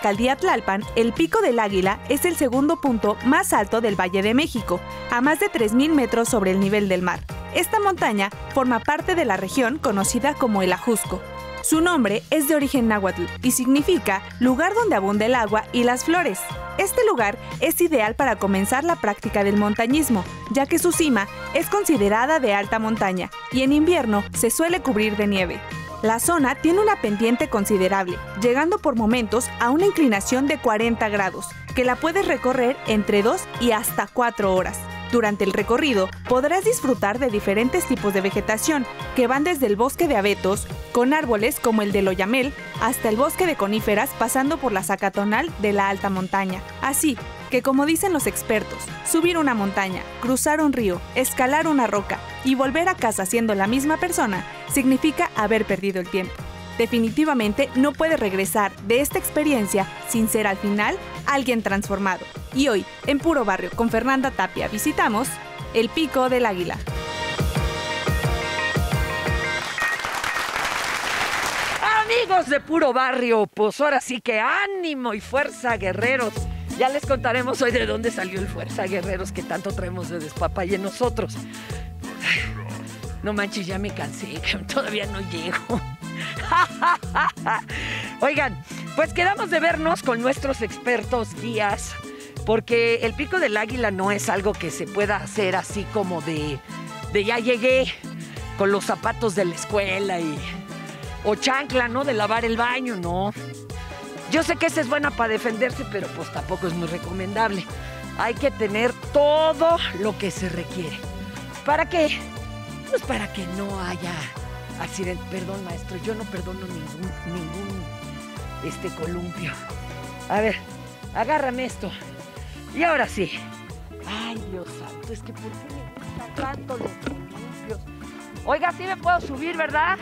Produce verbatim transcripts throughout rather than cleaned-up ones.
alcaldía Tlalpan, el Pico del Águila es el segundo punto más alto del Valle de México, a más de tres mil metros sobre el nivel del mar. Esta montaña forma parte de la región conocida como el Ajusco. Su nombre es de origen náhuatl y significa lugar donde abunda el agua y las flores. Este lugar es ideal para comenzar la práctica del montañismo, ya que su cima es considerada de alta montaña y en invierno se suele cubrir de nieve. La zona tiene una pendiente considerable, llegando por momentos a una inclinación de cuarenta grados, que la puedes recorrer entre dos y hasta cuatro horas. Durante el recorrido podrás disfrutar de diferentes tipos de vegetación, que van desde el bosque de abetos, con árboles como el del oyamel, hasta el bosque de coníferas pasando por la zacatonal de la alta montaña. Así que, como dicen los expertos, subir una montaña, cruzar un río, escalar una roca y volver a casa siendo la misma persona significa haber perdido el tiempo. Definitivamente no puedes regresar de esta experiencia sin ser al final alguien transformado. Y hoy, en Puro Barrio con Fernanda Tapia, visitamos el Pico del Águila. Amigos de Puro Barrio, pues ahora sí que ánimo y fuerza, guerreros. Ya les contaremos hoy de dónde salió el fuerza, guerreros, que tanto traemos de despapalle nosotros. No manches, ya me cansé, que todavía no llego. Oigan, pues quedamos de vernos con nuestros expertos guías, porque el Pico del Águila no es algo que se pueda hacer así como de, de ya llegué con los zapatos de la escuela y o chancla, ¿no? De lavar el baño, no. Yo sé que esa es buena para defenderse, pero pues tampoco es muy recomendable. Hay que tener todo lo que se requiere. ¿Para qué? Pues para que no haya accidente. Perdón, maestro, yo no perdono ningún, ningún este columpio. A ver, agárrame esto. Y ahora sí. Ay, Dios santo, es que ¿por qué me gustan tanto los columpios? Oiga, sí me puedo subir, ¿verdad?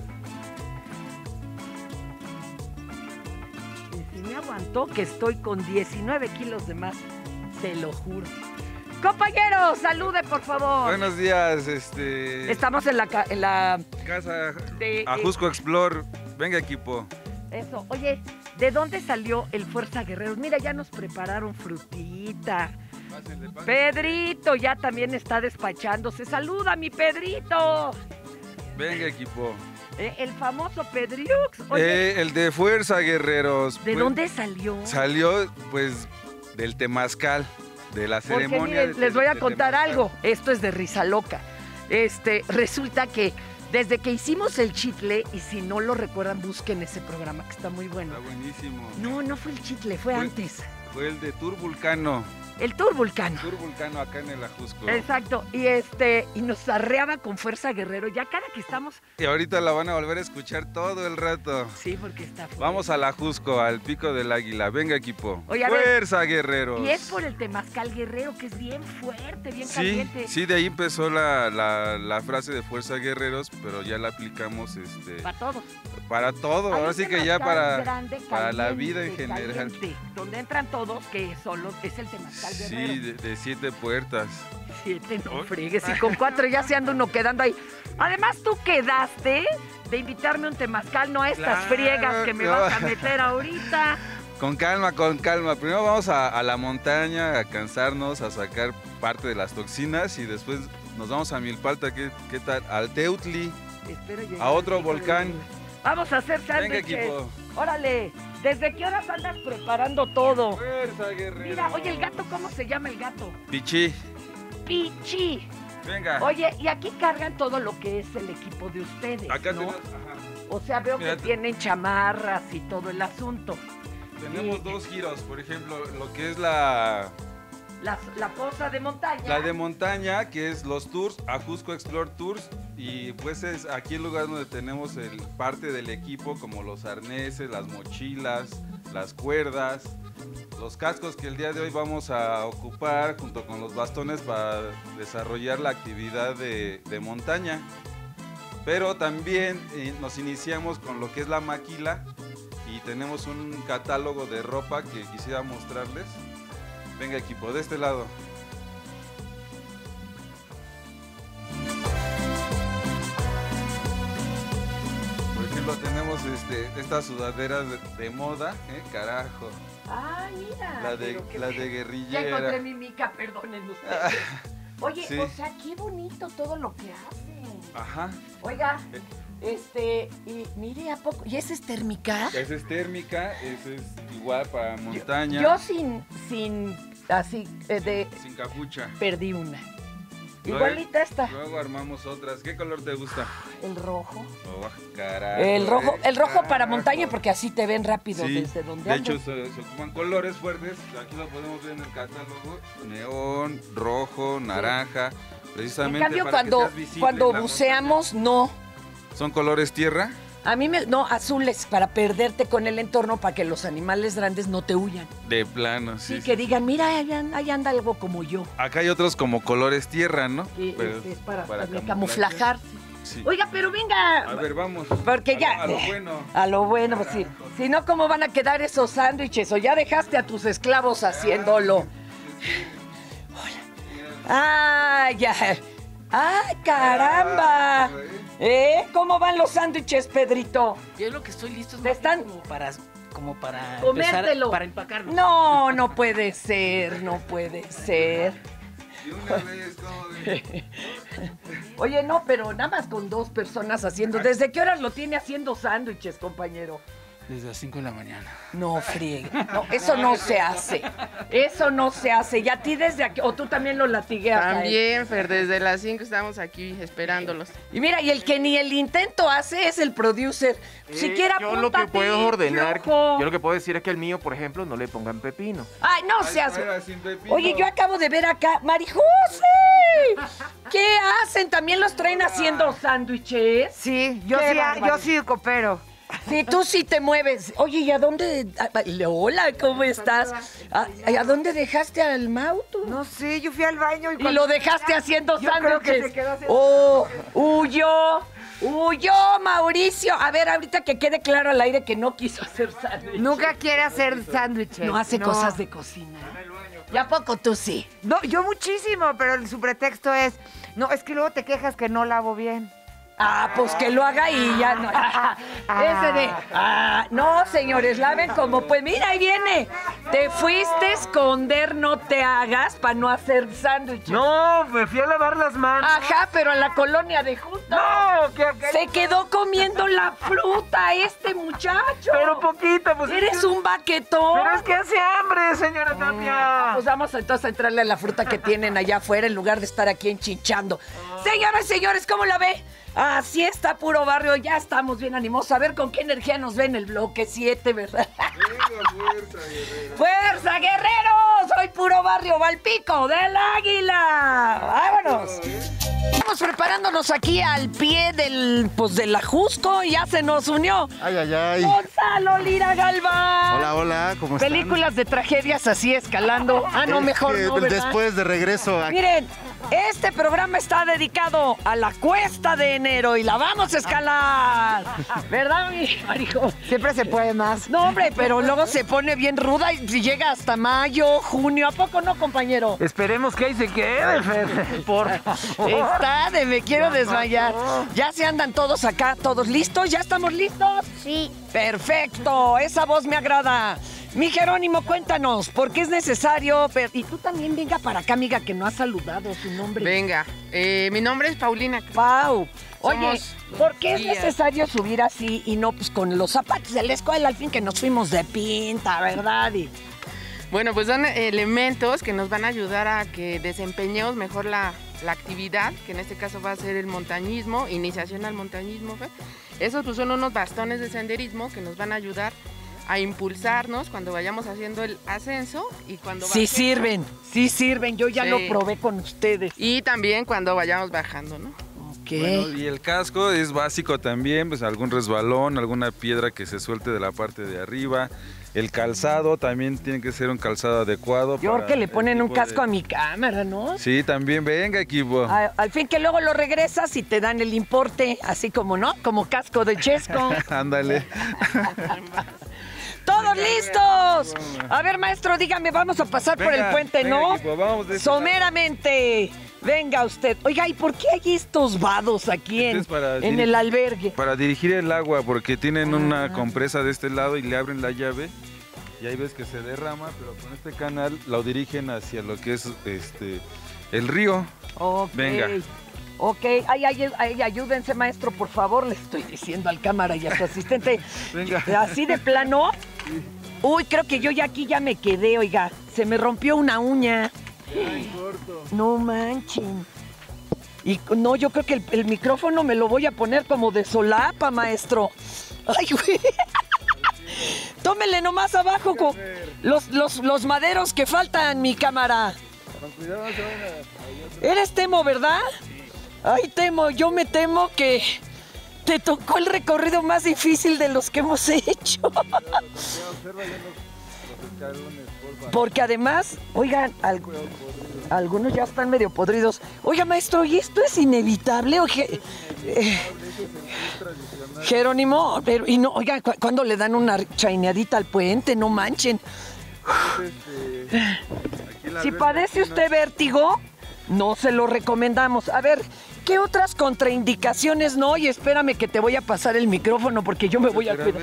Y si me aguantó que estoy con diecinueve kilos de más, se lo juro. Compañeros, salude, por favor. Buenos días, este... Estamos en la, ca en la... casa de Ajusco Explore. Venga, equipo. Eso. Oye, ¿de dónde salió el Fuerza Guerreros? Mira, ya nos prepararon frutita. Pásenle, pásenle. Pedrito ya también está despachándose. ¡Saluda, mi Pedrito! Venga, equipo. Eh, el famoso Pedriux. Oye, Eh, el de Fuerza Guerreros. ¿de pues, dónde salió? Salió, pues, del temazcal. De la Porque ceremonia. miren, de, les voy a de contar temazcal. algo. Esto es de risa loca. Este, resulta que desde que hicimos el chitle, y si no lo recuerdan, busquen ese programa que está muy bueno. Está buenísimo. No, no fue el chitle, fue, Fue- antes. Fue el de Tour Vulcano. El Tour Vulcano. Tour Vulcano acá en el Ajusco. Exacto, y este, y nos arreaba con Fuerza Guerrero, ya cada que estamos, Y ahorita la van a volver a escuchar todo el rato. sí, porque está fuerte. Vamos al Ajusco, al Pico del Águila. Venga, equipo. Oye, a ver, Fuerza Guerreros. Y es por el temazcal guerrero, que es bien fuerte, bien Sí, caliente. sí, de ahí empezó la, la, la frase de Fuerza Guerreros, pero ya la aplicamos este, Para todos. para todo. Hay Ahora un sí que ya temazcal para, grande, para la caliente, vida en general. caliente, donde entran todos, que solo es el temazcal guerrero. Sí, de, de siete puertas. Siete, no Oh. fregues, y con cuatro ya se anda uno quedando ahí. Además, tú quedaste de invitarme a un temazcal, no a estas Claro, friegas que me no. vas a meter ahorita. Con calma, con calma. Primero vamos a, a la montaña a cansarnos, a sacar parte de las toxinas y después nos vamos a Milpalta. ¿Qué, qué tal? Al Teutli, Espero llegar a otro al pico volcán. del- Vamos a hacer Venga, sándwiches. equipo. Órale, ¿desde qué horas andas preparando todo? Fuerza Guerrero. Mira, oye, el gato, ¿cómo se llama el gato? Pichi. Pichi. Venga. Oye, y aquí cargan todo lo que es el equipo de ustedes, Acá ¿no? tenemos, ajá, O sea, veo Mira, que te- tienen chamarras y todo el asunto. tenemos Y- dos giros. Por ejemplo, lo que es la, La, la posa de montaña. la de montaña, que es los tours, Ajusco Explore Tours. Y pues es aquí el lugar donde tenemos el, parte del equipo, como los arneses, las mochilas, las cuerdas, los cascos que el día de hoy vamos a ocupar junto con los bastones para desarrollar la actividad de, de montaña. Pero también eh, nos iniciamos con lo que es la maquila y tenemos un catálogo de ropa que quisiera mostrarles. Venga, equipo, de este lado. Por ejemplo, tenemos este, estas sudaderas de, de moda, ¿eh? Carajo. Ah, mira. La de, pero qué la bien. de Ya guerrillera. encontré mi mica, perdonen ustedes. Oye, Sí. o sea, qué bonito todo lo que hacen. Ajá. Oiga, este, y mire, ¿a poco? ¿Y esa es térmica? Esa es térmica, esa es igual para montaña. Yo sin, sin, así, eh, de, Sin capucha. perdí una. Luego- Igualita esta. Luego armamos otras. ¿Qué color te gusta? El rojo. Oh, carajo. El rojo, eh, el rojo para carajo. montaña porque así te ven rápido Sí, desde donde de andas. hecho se, se ocupan colores fuertes, aquí lo podemos ver en el catálogo, neón, rojo, naranja, precisamente En cambio, para cuando, que seas visible cuando en la buceamos, no. montaña. ¿Son colores tierra? A mí me, no, azules, para perderte con el entorno, para que los animales grandes no te huyan. De plano, sí. Sí, sí, que sí. digan, mira, ahí anda, ahí anda algo como yo. Acá hay otros como colores tierra, ¿no? Que Pero este es para, para también camuflaje. camuflajarse. Sí. Oiga, pero venga. A ver, vamos. Porque A ya. lo- A lo bueno. A lo bueno, pues sí. Si no, ¿cómo van a quedar esos sándwiches? O ya dejaste a tus esclavos haciéndolo. ¡Ah, ya! ¡Ay, caramba! ¿Eh? ¿Cómo van los sándwiches, Pedrito? Yo lo que estoy listo es ¿Te más están- bien como para, como para Comértelo. empezar, para empacarlo. No, no puede ser, no puede ser. De una vez, ¿cómo ven? Oye, no, pero nada más con dos personas haciendo. ¿Desde qué horas lo tiene haciendo sándwiches, compañero? Desde las cinco de la mañana. No, friegue. No, eso no se hace. Eso no se hace. ¿Y a ti desde aquí? ¿O tú también lo latigueas a él? También, Fer, desde las cinco estamos aquí esperándolos. Y mira, y el que ni el intento hace es el producer. Siquiera yo lo que apúntate, puedo ordenar, flojo. yo lo que puedo decir es que el mío, por ejemplo, no le pongan pepino. Ay, no Ay, seas... fuera, sin pepino. Oye, yo acabo de ver acá... ¡Marijose! ¿Qué hacen? ¿También los traen haciendo sándwiches? Sí, yo Qué sí, barbaridad. yo sí coopero. Sí, tú sí te mueves. Oye, ¿y a dónde? a- a- Hola, ¿cómo estás? ¿A, a dónde dejaste al Mauto? No sé, yo fui al baño y, Y cuando- lo dejaste haciendo Yo creo que sándwiches. se quedó haciendo Oh, huyó, huyó, Mauricio. A ver, ahorita que quede claro al aire que no quiso hacer sándwiches. Nunca quiere hacer sándwiches. No hace cosas de cocina. ¿Y a poco tú sí? No, yo muchísimo, pero su pretexto es, no, es que luego te quejas que no lavo bien. Ah, pues que lo haga y ya no. Ese de. Ah, no, señores, laven como pues. Mira, ahí viene. Te fuiste a esconder, no te hagas para no hacer sándwiches. No, me fui a lavar las manos. Ajá, pero a la colonia de juntos. No, que acá- Se quedó comiendo la fruta este muchacho. Pero poquito, pues. es Eres que- un baquetón. Pero es que hace hambre, señora Tapia. Pues vamos entonces a entrarle a la fruta que tienen allá afuera en lugar de estar aquí enchinchando. Señoras y señores, ¿cómo la ve? Así está puro barrio, ya estamos bien animosos. A ver con qué energía nos ve en el bloque siete, ¿verdad? Venga, fuerza, guerrero. ¡Fuerza, guerreros! Soy puro barrio, va al pico del águila. ¡Vámonos! Estamos preparándonos aquí al pie del, pues, del Ajusco y ya se nos unió Ay, ay, ay. Gonzalo Lira Galván. Hola, hola, ¿cómo están? Películas de tragedias así escalando. Ah, no, Es mejor que no, ¿verdad? después de regreso a... Miren, este programa está dedicado a la cuesta de enero y la vamos a escalar. ¿Verdad, mi marijo? Siempre se puede más. No, hombre, pero luego se pone bien ruda y llega hasta mayo, junio. ¿A poco no, compañero? Esperemos que ahí se quede, Fer. Por Está de me quiero desmayar. Ya se andan todos acá, todos listos. ¿Ya estamos listos? Sí. Perfecto, esa voz me agrada. Mi Jerónimo, cuéntanos, ¿por qué es necesario? per- Y tú también venga para acá, amiga, que no has saludado su nombre. Venga, eh, mi nombre es Paulina. Pau. Oye, Somos ¿por qué es guías. necesario subir así y no pues con los zapatos de la escuela? Al fin que nos fuimos de pinta, ¿verdad? Y Bueno, pues son elementos que nos van a ayudar a que desempeñemos mejor la, la actividad, que en este caso va a ser el montañismo, iniciación al montañismo. Fer. Esos pues son unos bastones de senderismo que nos van a ayudar a impulsarnos cuando vayamos haciendo el ascenso y cuando sí bajemos. sirven, sí sirven. Yo ya Sí. lo probé con ustedes. Y también cuando vayamos bajando, ¿no? Ok. Bueno, y el casco es básico también, pues algún resbalón, alguna piedra que se suelte de la parte de arriba. El calzado también tiene que ser un calzado adecuado. Yo creo para que le el ponen un tipo de- casco a mi cámara, ¿no? Sí, también venga, equipo. A- al fin que luego lo regresas y te dan el importe, así como, ¿no? Como casco de Chesco. Ándale. ¡Todos listos! A ver, maestro, dígame, vamos a pasar por Venga, el puente, venga, ¿no? equipo, vamos de este lado. Someramente. Venga usted. Oiga, ¿y por qué hay estos vados aquí Este en, es para en diri- el albergue? Para dirigir el agua, porque tienen Ah. una compresa de este lado y le abren la llave y ahí ves que se derrama, pero con este canal lo dirigen hacia lo que es este el río. Ok. Venga. Ok, ay, ay, ay, ayúdense, maestro, por favor, le estoy diciendo al cámara y a su asistente. Venga. Así de plano. Uy, creo que yo ya aquí ya me quedé, oiga. Se me rompió una uña. No manchen. Y no, yo creo que el, el micrófono me lo voy a poner como de solapa, maestro. Ay, güey. Tómele nomás abajo con los, los, los maderos que faltan, mi cámara. Eres Temo, ¿verdad? Ay, Temo, yo me temo que te tocó el recorrido más difícil de los que hemos hecho. Porque además, oigan, al- algunos ya están medio podridos. Oiga, maestro, ¿y esto es inevitable? O je- eh, Jerónimo, pero, y no, oiga, cu- ¿cuándo le dan una chaineadita al puente? No manchen. Si padece usted vértigo, no se lo recomendamos. A ver, ¿qué otras contraindicaciones no? Y espérame que te voy a pasar el micrófono porque yo me voy a cuidar.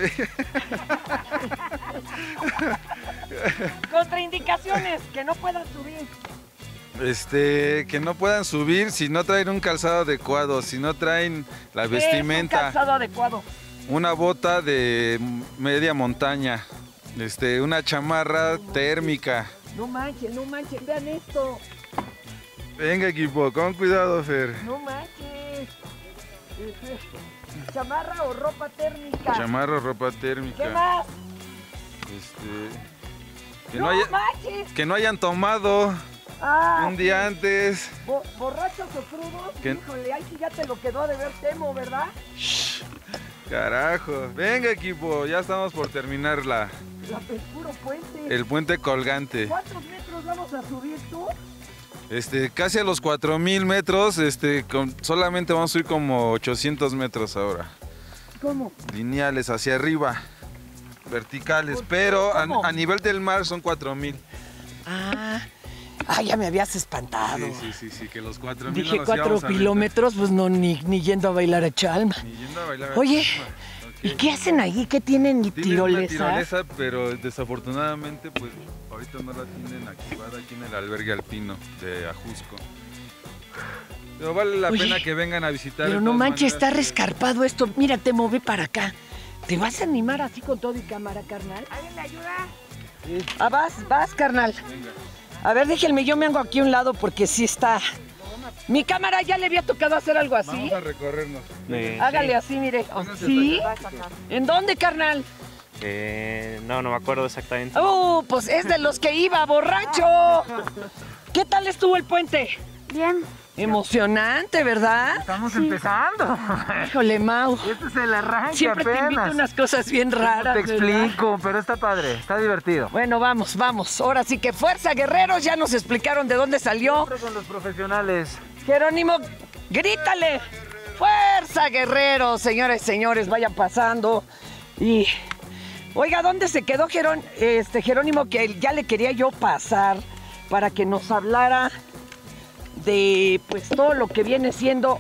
Contraindicaciones, que no puedan subir. Este, que no puedan subir si no traen un calzado adecuado, si no traen la ¿Qué es un vestimenta, calzado adecuado? una bota de media montaña, este, una chamarra térmica. No manchen, no manchen, vean esto. Venga, equipo, con cuidado, Fer. No manches. Chamarra o ropa térmica. Chamarra, ropa ¿Qué térmica. más? Este, que No no, haya- manches. que no hayan tomado Ah, un día antes. bo- borrachos o crudos. ¿Qué? Híjole, ahí sí ya te lo quedó de ver Temo, ¿verdad? Carajo. Venga, equipo, ya estamos por terminar la, La, el puro puente. el puente colgante. ¿Cuántos metros vamos a subir tú? Este, casi a los cuatro mil metros, este, con, solamente vamos a subir como ochocientos metros ahora. ¿Cómo? Lineales hacia arriba, verticales, ¿Por qué? pero a, ¿Cómo? a nivel del mar son cuatro mil. Ah, ah, ya me habías espantado. Sí, sí, sí, sí, que los cuatro mil Dije cuatro kilómetros, pues no, ni, ni yendo a bailar a Chalma. Ni yendo a bailar. Oye, Ok. ¿y qué hacen ahí? ¿Qué tienen Tienen una tirolesa? tirolesa, pero desafortunadamente, pues ahorita no la tienen activada aquí en el albergue alpino de Ajusco. Pero vale la Oye, pena que vengan a visitar. Pero de no todas manches, está maneras. rescarpado esto. Mira, te moví para acá. ¿Te vas a animar así con todo y cámara, carnal? ¿Alguien me ayuda? Ah, vas, vas, carnal. Venga. A ver, déjenme, yo me hago aquí a un lado porque sí está... Mi cámara ya le había tocado hacer algo así. Vamos a recorrernos. Hágale así, mire. ¿Sí? ¿En dónde, carnal? Eh, no, no me acuerdo exactamente. ¡Uh, pues es de los que iba, borracho! ¿Qué tal estuvo el puente? Bien. Emocionante, ¿verdad? Estamos empezando. Híjole, Mau. Este es el arranque Siempre te invito apenas. a unas cosas bien raras, Te ¿verdad? explico, pero está padre, está divertido. Bueno, vamos, vamos. Ahora sí que fuerza, guerreros. Ya nos explicaron de dónde salió. Siempre con los profesionales. Jerónimo, grítale. ¡Fuerza, guerreros! Señores, señores, vayan pasando. Y... Oiga, ¿dónde se quedó Jerón, este, Jerónimo? Que ya le quería yo pasar para que nos hablara de pues todo lo que viene siendo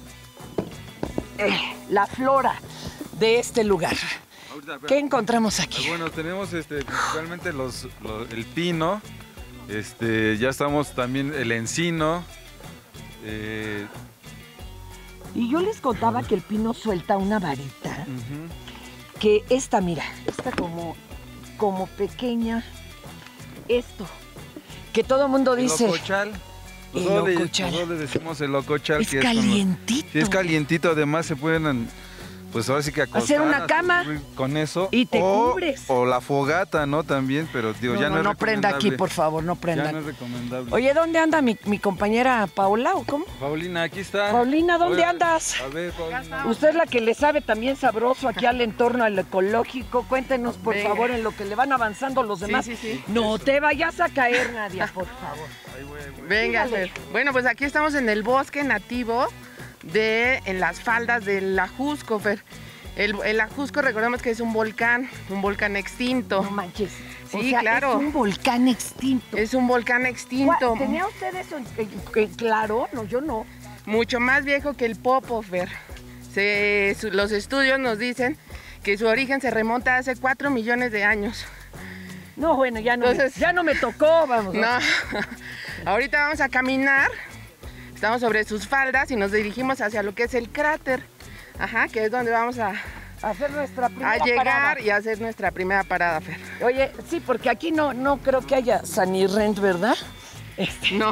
eh, la flora de este lugar. Ahorita, ¿Qué encontramos aquí? Pues bueno, tenemos este, principalmente los, los- el pino, este, ya estamos también el encino. eh, Y yo les contaba que el pino suelta una varita, ujú. que esta, mira, esta como, como pequeña, esto, que todo el mundo El dice... locochal. El Nosotros le- locochal. nosotros le decimos el locochal. Es que con lo- calientito. sí, es calientito, además se pueden, pues ahora sí que acostar. Hacer una cama. Con eso. Y te o, cubres. O la fogata, ¿no? También, pero digo, No, ya no, no, es no prenda aquí, recomendable. por favor, no Ya prendan. no es recomendable. Oye, ¿dónde anda mi, mi compañera Paola o cómo? Paulina, aquí está. Paulina, ¿dónde Oiga, andas? A ver, Paulina. Usted es la que le sabe también sabroso aquí al entorno al ecológico. Cuéntenos, por Venga. favor, en lo que le van avanzando los demás. Sí, sí, sí. No te vayas a caer, Nadia, por favor. Ahí voy, ahí voy. Venga, Dígale. Fer. Bueno, pues aquí estamos en el bosque nativo de en las faldas del Ajusco, Fer. El, el Ajusco, recordemos que es un volcán, un volcán extinto. No manches. Sí, O sea, claro. Es un volcán extinto. Es un volcán extinto. ¿Tenía usted eso en- en- en claro? No, yo no. Mucho más viejo que el Popov, ver. Se, su- los estudios nos dicen que su origen se remonta a hace cuatro millones de años. No, bueno, ya no, Entonces- me, ya no me tocó, vamos. No, ahorita vamos a caminar, estamos sobre sus faldas y nos dirigimos hacia lo que es el cráter, ajá, que es donde vamos a, A hacer nuestra primera a llegar parada. y a hacer nuestra primera parada, Fer. Oye, sí, porque aquí no, no creo que haya Sanirrent, ¿verdad? Este, No,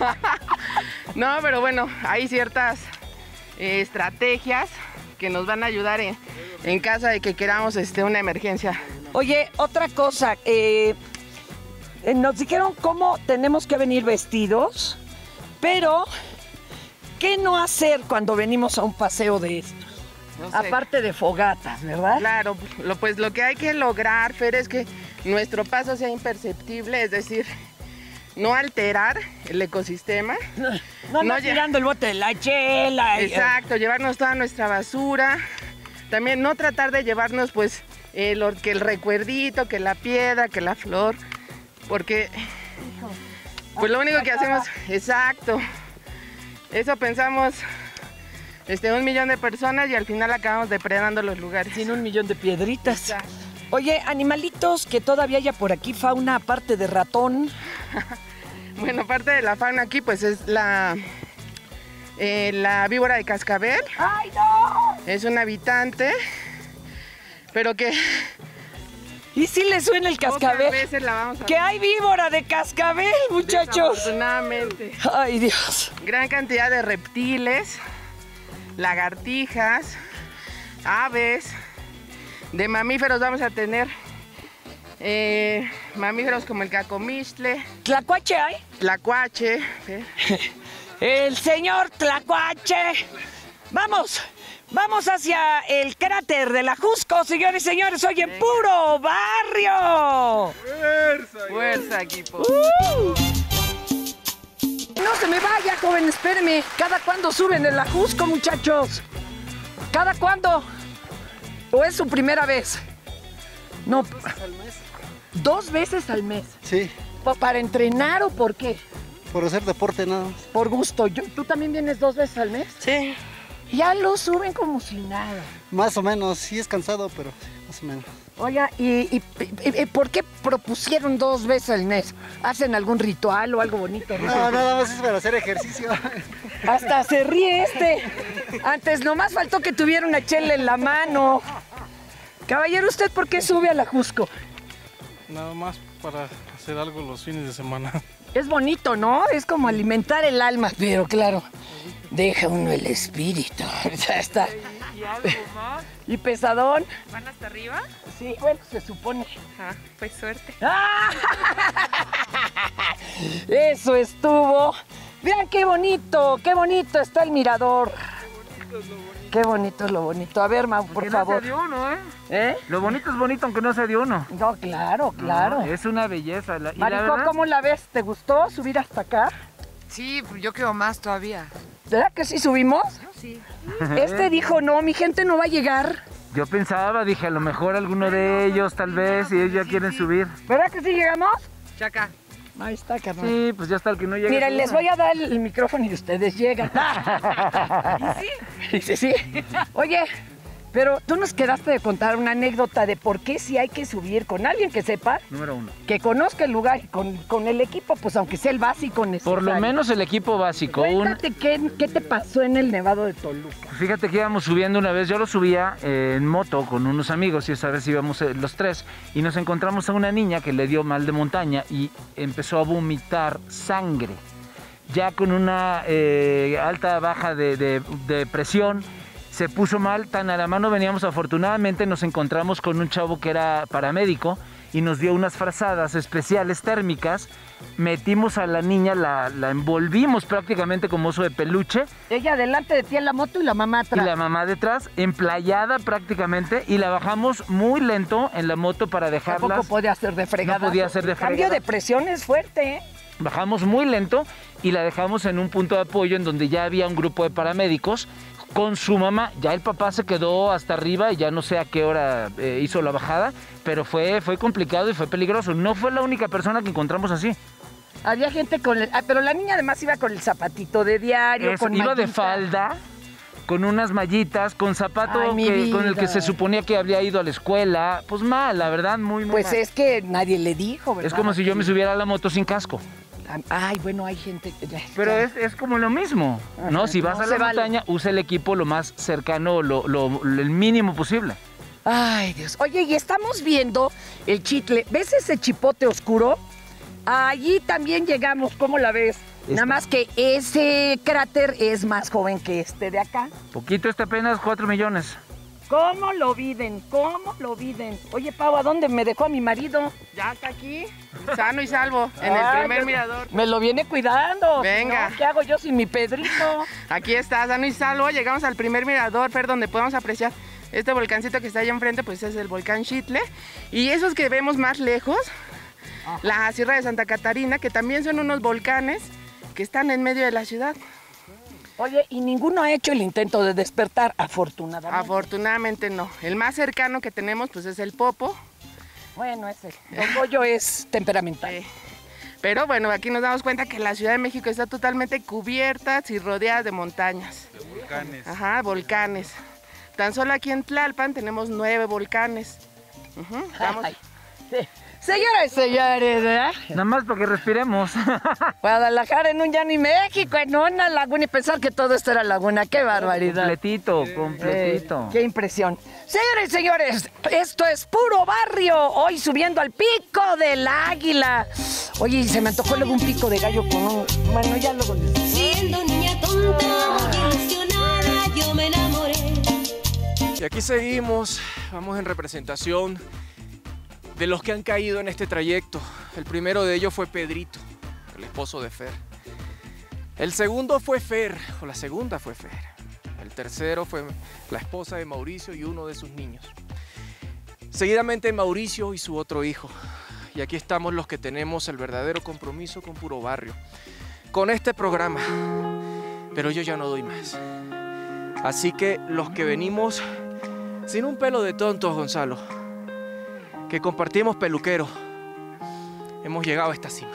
no, pero bueno, hay ciertas eh, estrategias que nos van a ayudar en, en caso de que queramos este, una emergencia. Oye, otra cosa, eh, eh, nos dijeron cómo tenemos que venir vestidos, pero ¿qué no hacer cuando venimos a un paseo de estos? No sé. Aparte de fogatas, ¿verdad? Claro, lo, pues lo que hay que lograr, Fer, es que nuestro paso sea imperceptible, es decir, no alterar el ecosistema. No, No, no ya- tirando el bote de la chela. y- Exacto, llevarnos toda nuestra basura. También no tratar de llevarnos pues eh, lo- que el recuerdito, que la piedra, que la flor, porque pues lo único que hacemos, exacto, eso pensamos este, un millón de personas y al final acabamos depredando los lugares. Tiene un millón de piedritas. Exacto. Oye, animalitos que todavía haya por aquí, fauna aparte de ratón. Bueno, parte de la fauna aquí pues es la, eh, la víbora de cascabel. ¡Ay, no! Es un habitante, pero que ¿Y si le suena el pocas cascabel? veces la vamos a Que hay víbora de cascabel, muchachos. Desafortunadamente. Ay, Dios. Gran cantidad de reptiles, lagartijas, aves, de mamíferos vamos a tener eh, mamíferos como el cacomixtle, ¿Tlacuache hay? tlacuache, ¿eh? El señor Tlacuache. Vamos, vamos hacia el cráter del Ajusco, señores y señores. Hoy en puro barrio. Fuerza, equipo. Uh. No se me vaya, joven, espéreme. ¿Cada cuándo suben el Ajusco, muchachos? ¿Cada cuándo? ¿O es su primera vez? No. Dos veces al mes. ¿Dos veces al mes? Sí, ¿Pa- ¿Para entrenar o por qué? por hacer deporte nada más. Por gusto. Yo- ¿Tú también vienes dos veces al mes? Sí. Ya lo suben como si nada. Más o menos, sí es cansado, pero más o menos. Oiga, ¿y, y- y- y por qué propusieron dos veces al mes? ¿Hacen algún ritual o algo bonito? No, nada más es para hacer ejercicio. Hasta se ríe este. Antes nomás faltó que tuviera una chela en la mano. Caballero, ¿usted por qué sube al Ajusco? Nada más para hacer algo los fines de semana. Es bonito, ¿no? Es como alimentar el alma, pero claro, deja uno el espíritu. Ya está. ¿Y algo más? ¿Y pesadón? ¿Van hasta arriba? Sí, bueno, se supone. Ah, pues suerte. ¡Ah! Eso estuvo. Vean qué bonito, qué bonito está el mirador. Qué bonito es lo bonito. A ver, Mau, por favor. uno, ¿eh? ¿Eh? Lo bonito es bonito aunque no sea de uno. No, claro, claro. No, es una belleza. La- y la Marico, verdad, ¿cómo la ves? ¿Te gustó subir hasta acá? Sí, yo quiero más todavía. ¿Verdad que sí subimos? Sí. Este dijo, no, mi gente no va a llegar. yo pensaba, dije, a lo mejor alguno de ellos tal vez, y ellos ya quieren subir. ¿Verdad que sí llegamos? Chaca. Ahí está, carnal. Sí, pues ya está el que no llega. Mira, sube. les voy a dar el micrófono y ustedes llegan. ¿Y sí? Sí, sí. Oye, pero tú nos quedaste de contar una anécdota de por qué sí hay que subir con alguien que sepa, Número uno. que conozca el lugar y con, con el equipo, pues aunque sea el básico necesario. Por lo menos el equipo básico. Un, Cuéntate qué, qué te pasó en el Nevado de Toluca. Fíjate que íbamos subiendo una vez, yo lo subía eh, en moto con unos amigos y esa vez íbamos eh, los tres y nos encontramos a una niña que le dio mal de montaña y empezó a vomitar sangre, ya con una eh, alta baja de, de- de presión, se puso mal, tan a la mano veníamos, afortunadamente nos encontramos con un chavo que era paramédico y nos dio unas frazadas especiales térmicas, metimos a la niña, la, la envolvimos prácticamente como oso de peluche. Ella delante de ti en la moto y la mamá atrás. Y la mamá detrás, emplayada prácticamente, y la bajamos muy lento en la moto para dejarla. Tampoco podía hacer de fregada. No podía hacer de Cambio fregada. de presión es fuerte, ¿eh? Bajamos muy lento y la dejamos en un punto de apoyo en donde ya había un grupo de paramédicos. con su mamá. Ya el papá se quedó hasta arriba y ya no sé a qué hora eh, hizo la bajada, pero fue, fue complicado y fue peligroso. No fue la única persona que encontramos así. Había gente con el... Ah, pero la niña además iba con el zapatito de diario, Es- con iba de mallita. falda, con unas mallitas, con zapato Ay, mi que- con el que vida. se suponía que había ido a la escuela. Pues mal, la verdad, muy, muy Pues mal. es que nadie le dijo, ¿verdad? Es como si yo me subiera a la moto sin casco. Ay, bueno, hay gente... Pero es, es como lo mismo, ¿no? Si vas no a se la vale. montaña, usa el equipo lo más cercano, lo, lo- el mínimo posible. Ay, Dios. Oye, y estamos viendo el chitle. ¿Ves ese chipote oscuro? Allí también llegamos, ¿cómo la ves? Nada más que ese cráter es más joven que este de acá. Poquito, este apenas cuatro millones. ¿Cómo lo viden? ¿Cómo lo viden? Oye, Pau, ¿a dónde me dejó a mi marido? Ya está aquí, sano y salvo, en el Ay, primer yo- mirador. Me lo viene cuidando. Venga. No, ¿qué hago yo sin mi Pedrito? Aquí está, sano y salvo. Llegamos al primer mirador, Fer, donde podemos apreciar este volcancito que está allá enfrente, pues es el volcán Xitle. Y esos que vemos más lejos, la Sierra de Santa Catarina, que también son unos volcanes que están en medio de la ciudad. Oye, y ninguno ha hecho el intento de despertar, afortunadamente. Afortunadamente no. El más cercano que tenemos, pues es el Popo. Bueno, ese. Don Goyo es temperamental. Eh, Pero bueno, aquí nos damos cuenta que la Ciudad de México está totalmente cubierta y rodeada de montañas. De volcanes. Ajá, volcanes. Tan solo aquí en Tlalpan tenemos nueve volcanes. Ujú, vamos. Ay, sí. Señoras y señores, ¿verdad? Nada más para que respiremos. Guadalajara en un llano y México en una laguna y pensar que todo esto era laguna. ¡Qué barbaridad! Completito, completito. Eh, ¡Qué impresión! Señores y señores, esto es puro barrio. Hoy subiendo al pico del Águila. Oye, se me antojó luego un pico de gallo con un... Bueno, ya luego les digo. Siendo niña tonta, muy ilusionada, yo me enamoré. Y aquí seguimos, vamos en representación de los que han caído en este trayecto. El primero de ellos fue Pedrito, el esposo de Fer. El segundo fue Fer, o la segunda fue Fer. El tercero fue la esposa de Mauricio y uno de sus niños. Seguidamente Mauricio y su otro hijo. Y aquí estamos los que tenemos el verdadero compromiso con Puro Barrio, con este programa. Pero yo ya no doy más. Así que los que venimos sin un pelo de tontos, Gonzalo, que compartimos peluquero, hemos llegado a esta cima.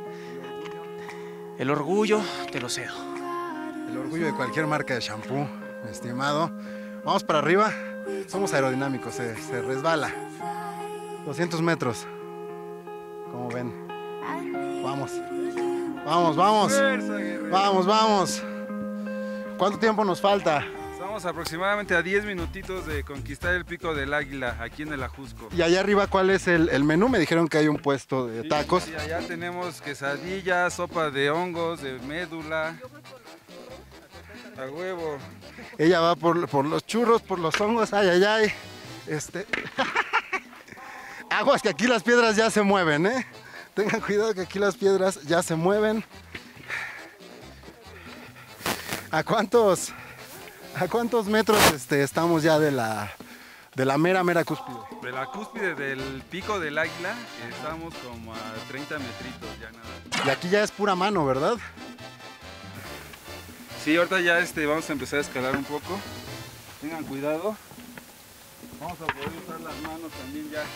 El orgullo te lo cedo. El orgullo de cualquier marca de shampoo, mi estimado. Vamos para arriba. Somos aerodinámicos, se, se resbala. doscientos metros. Como ven. Vamos. Vamos, vamos. Fuerza, guerrero. Vamos, vamos. ¿Cuánto tiempo nos falta? Estamos aproximadamente a diez minutitos de conquistar el Pico del Águila aquí en el Ajusco. Y allá arriba, ¿cuál es el, el menú? Me dijeron que hay un puesto de Sí, tacos. sí, allá tenemos quesadillas, sopa de hongos, de médula. A huevo. Ella va por, por los churros, por los hongos. Ay, ay, ay. Este... Aguas, que aquí las piedras ya se mueven, ¿eh? Tengan cuidado que aquí las piedras ya se mueven. ¿A cuántos, a cuántos metros este, estamos ya de la, de la mera, mera cúspide? De la cúspide del Pico del Águila estamos como a treinta metritos ya nada. Y aquí ya es pura mano, ¿verdad? Sí, ahorita ya este, vamos a empezar a escalar un poco. Tengan cuidado. Vamos a poder usar las manos también ya.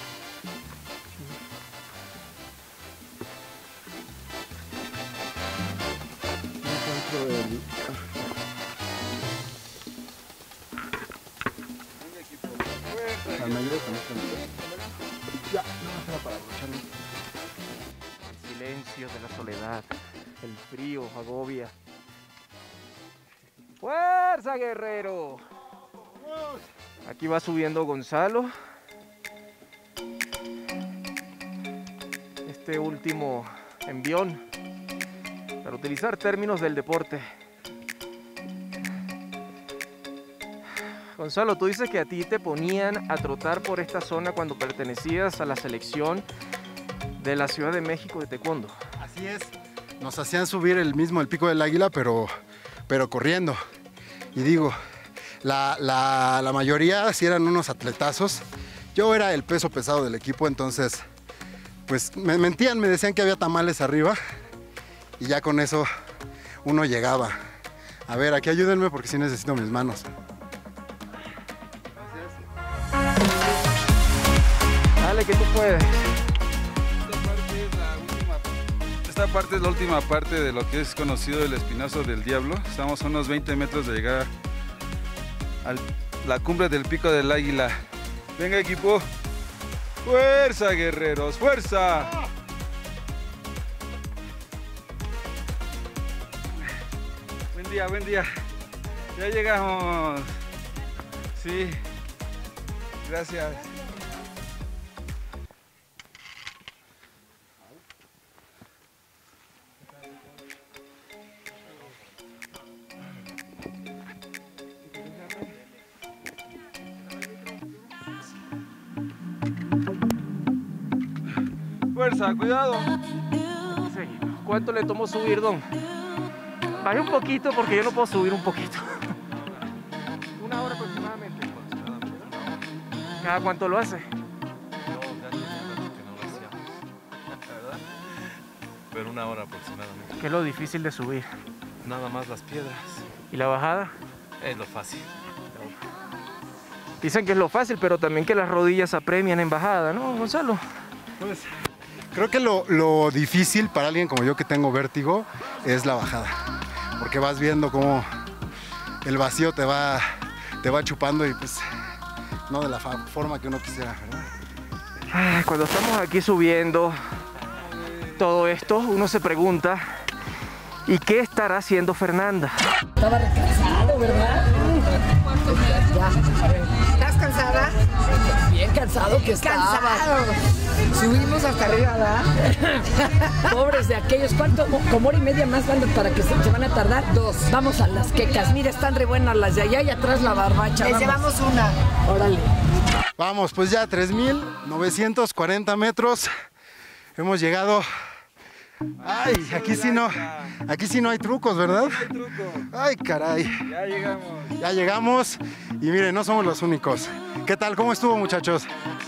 Ya, no será para abrocharlo. El silencio de la soledad, el frío agobia. ¡Fuerza, guerrero! Aquí va subiendo Gonzalo. Este último envión, para utilizar términos del deporte. Gonzalo, tú dices que a ti te ponían a trotar por esta zona cuando pertenecías a la selección de la Ciudad de México de taekwondo. Así es. Nos hacían subir el mismo, el Pico del Águila, pero, pero corriendo. Y digo, la, la, la mayoría sí eran unos atletazos. Yo era el peso pesado del equipo, entonces pues me mentían, me decían que había tamales arriba y ya con eso uno llegaba. A ver, aquí ayúdenme porque sí necesito mis manos. Dale, que tú puedes. Esta parte es la última parte de lo que es conocido el Espinazo del Diablo. Estamos a unos veinte metros de llegar a la cumbre del Pico del Águila. Venga, equipo. ¡Fuerza, guerreros! ¡Fuerza! Buen día, buen día. Ya llegamos. Sí. Gracias. Fuerza, cuidado. ¿Cuánto le tomó subir, don? Bajé un poquito porque yo no puedo subir un poquito. Una hora aproximadamente. ¿Cada cuánto lo hace? Pero una hora aproximadamente. ¿Qué es lo difícil de subir? Nada más las piedras. ¿Y la bajada? Es lo fácil. Dicen que es lo fácil, pero también que las rodillas apremian en bajada, ¿no, Gonzalo? Pues, creo que lo, lo difícil para alguien como yo que tengo vértigo es la bajada. Porque vas viendo cómo el vacío te va, te va chupando y pues no de la forma que uno quisiera, ¿verdad? Ay, cuando estamos aquí subiendo todo esto, uno se pregunta, ¿y qué estará haciendo Fernanda? Estaba recansado, ¿verdad? Ya. ¿Estás cansada? Bien cansado que estaba. Cansado. Subimos hasta arriba, ¿verdad? Pobres de aquellos. ¿Cuánto? Como hora y media más van para que se, se van a tardar. Dos. Vamos a las quecas. Mira, están re buenas las de allá y atrás la barbacha. Les llevamos una. Órale. Vamos, pues ya tres mil novecientos cuarenta metros. Hemos llegado. Ay, aquí sí no, aquí sí no hay trucos, ¿verdad? Ay, caray. Ya llegamos. Ya llegamos y miren, no somos los únicos. ¿Qué tal? ¿Cómo estuvo, muchachos?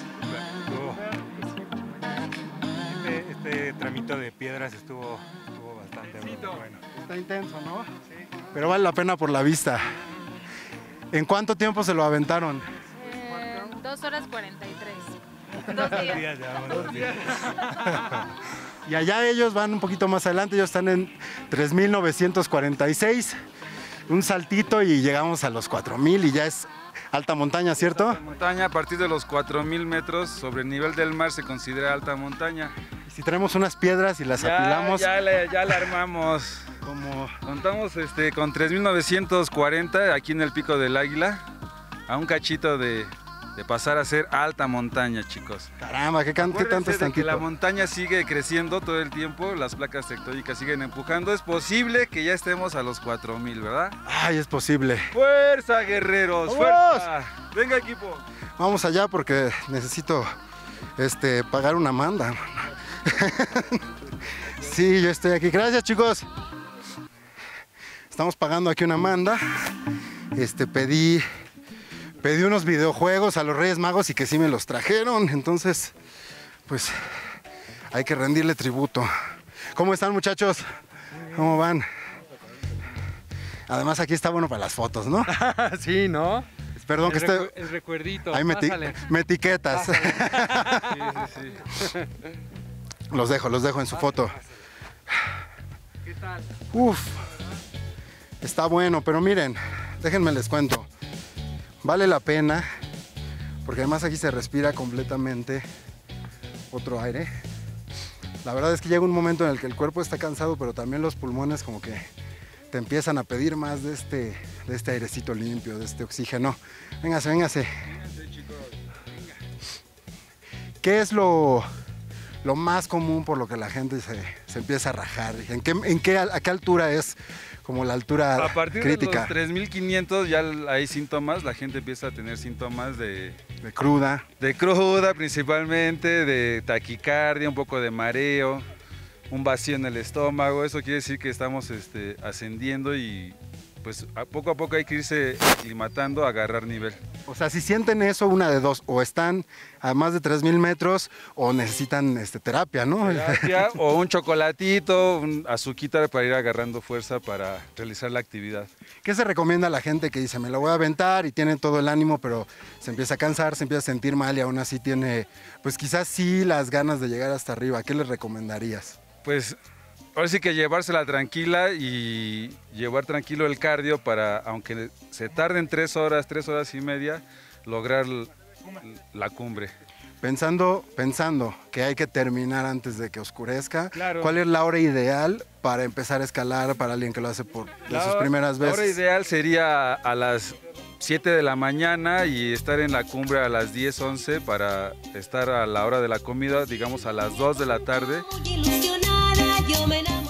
Este, este tramito de piedras estuvo, estuvo bastante bueno. Está intenso, ¿no? Sí. Pero vale la pena por la vista. ¿En cuánto tiempo se lo aventaron? Eh, dos horas cuarenta y tres. Dos días. Dos días. Y allá ellos van un poquito más adelante, ellos están en tres mil novecientos cuarenta y seis, un saltito y llegamos a los cuatro mil y ya es alta montaña, ¿cierto? Alta montaña, a partir de los cuatro mil metros sobre el nivel del mar se considera alta montaña. Y si tenemos unas piedras y las ya, apilamos... Ya la, ya la armamos. Como contamos este, con tres mil novecientos cuarenta aquí en el Pico del Águila, a un cachito de... de pasar a ser alta montaña, chicos. Caramba, ¿qué, can, ¿qué tanto es tantito? Que la montaña sigue creciendo todo el tiempo, las placas tectónicas siguen empujando. Es posible que ya estemos a los cuatro mil, ¿verdad? Ay, es posible. ¡Fuerza, guerreros! ¡Vamos! ¡Fuerza! ¡Venga, equipo! Vamos allá porque necesito este, pagar una manda. Sí, yo estoy aquí. Gracias, chicos. Estamos pagando aquí una manda. Este, pedí... Pedí unos videojuegos a los Reyes Magos y que sí me los trajeron, entonces, pues, hay que rendirle tributo. ¿Cómo están, muchachos? ¿Cómo van? Además, aquí está bueno para las fotos, ¿no? Sí, ¿no? Perdón el que recu esté... El recuerdito. Ahí me, ti me etiquetas. Sí, sí, sí. Los dejo, los dejo en su foto. ¿Qué tal? Uf, está bueno, pero miren, déjenme les cuento. Vale la pena, porque además aquí se respira completamente otro aire. La verdad es que llega un momento en el que el cuerpo está cansado, pero también los pulmones como que te empiezan a pedir más de este, de este airecito limpio, de este oxígeno. Véngase, véngase. Véngase, chicos. Venga. ¿Qué es lo, lo más común por lo que la gente se, se empieza a rajar? ¿En qué, en qué, a qué altura es como la altura crítica? A partir de los tres mil quinientos ya hay síntomas, la gente empieza a tener síntomas de... De cruda. De cruda principalmente, de taquicardia, un poco de mareo, un vacío en el estómago. Eso quiere decir que estamos este, ascendiendo y pues a poco a poco hay que irse aclimatando a agarrar nivel. O sea, si sienten eso, una de dos, o están a más de tres mil metros o necesitan este, terapia, ¿no? Terapia o un chocolatito, un azuquita para ir agarrando fuerza para realizar la actividad. ¿Qué se recomienda a la gente que dice, me lo voy a aventar y tiene todo el ánimo, pero se empieza a cansar, se empieza a sentir mal y aún así tiene, pues quizás sí las ganas de llegar hasta arriba? ¿Qué les recomendarías? Pues ahora sí que llevársela tranquila y llevar tranquilo el cardio para, aunque se tarden tres horas, tres horas y media, lograr la cumbre. Pensando, pensando que hay que terminar antes de que oscurezca, Claro. ¿cuál es la hora ideal para empezar a escalar para alguien que lo hace por de sus primeras La hora veces? ideal sería a las siete de la mañana y estar en la cumbre a las diez, once para estar a la hora de la comida, digamos a las dos de la tarde. Ilusionada, yo me enamoré.